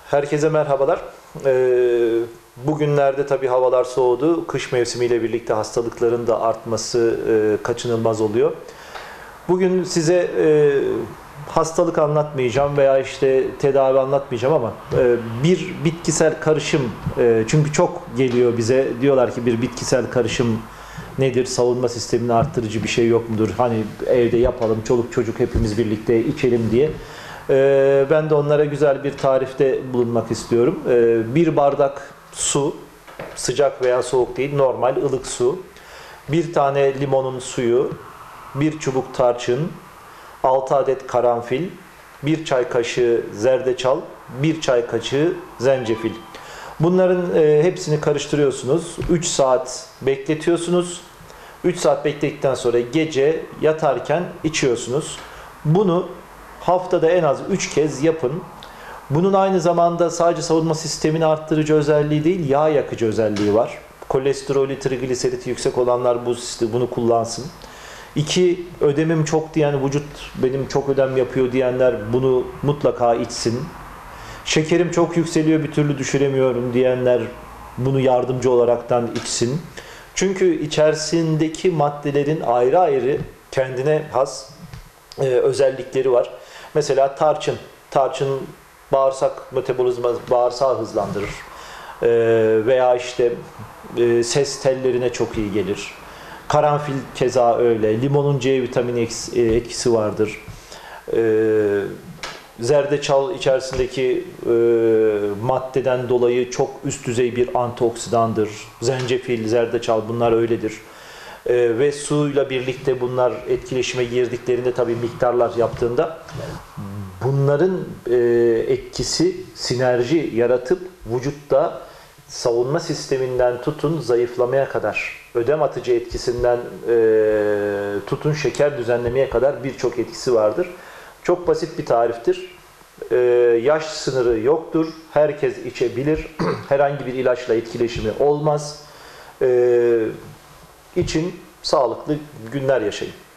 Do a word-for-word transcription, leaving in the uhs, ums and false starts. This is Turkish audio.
Herkese merhabalar. Ee, bugünlerde tabii havalar soğudu. Kış mevsimiyle birlikte hastalıkların da artması e, kaçınılmaz oluyor. Bugün size e, hastalık anlatmayacağım veya işte tedavi anlatmayacağım ama e, bir bitkisel karışım, e, çünkü çok geliyor bize, diyorlar ki bir bitkisel karışım nedir? Savunma sistemini arttırıcı bir şey yok mudur? Hani evde yapalım, çoluk çocuk hepimiz birlikte içelim diye. Ee, ben de onlara güzel bir tarifte bulunmak istiyorum. Ee, bir bardak su, sıcak veya soğuk değil, normal ılık su, bir tane limonun suyu, bir çubuk tarçın, altı adet karanfil, bir çay kaşığı zerdeçal, bir çay kaşığı zencefil. Bunların e, hepsini karıştırıyorsunuz. üç saat bekletiyorsunuz. üç saat bekledikten sonra gece yatarken içiyorsunuz. Bunu haftada en az üç kez yapın. Bunun aynı zamanda sadece savunma sistemini arttırıcı özelliği değil, yağ yakıcı özelliği var. Kolesterolü, trigliseriti yüksek olanlar bu, bunu kullansın. İki, ödemim çok diyen, vücut benim çok ödem yapıyor diyenler bunu mutlaka içsin. Şekerim çok yükseliyor, bir türlü düşüremiyorum diyenler bunu yardımcı olaraktan içsin. Çünkü içerisindeki maddelerin ayrı ayrı kendine has e, özellikleri var. Mesela tarçın. Tarçın bağırsak metabolizma, bağırsağı hızlandırır. E, veya işte e, ses tellerine çok iyi gelir. Karanfil keza öyle. Limonun C vitamini etkisi vardır. E, zerdeçal içerisindeki e, maddeden dolayı çok üst düzey bir antioksidandır. Zencefil, zerdeçal bunlar öyledir. E, ve suyla birlikte bunlar etkileşime girdiklerinde tabii miktarlar yaptığında bunların e, etkisi sinerji yaratıp vücutta savunma sisteminden tutun zayıflamaya kadar, ödem atıcı etkisinden e, tutun şeker düzenlemeye kadar birçok etkisi vardır. Çok basit bir tariftir. Ee, yaş sınırı yoktur. Herkes içebilir. Herhangi bir ilaçla etkileşimi olmaz. Ee, için sağlıklı günler yaşayın.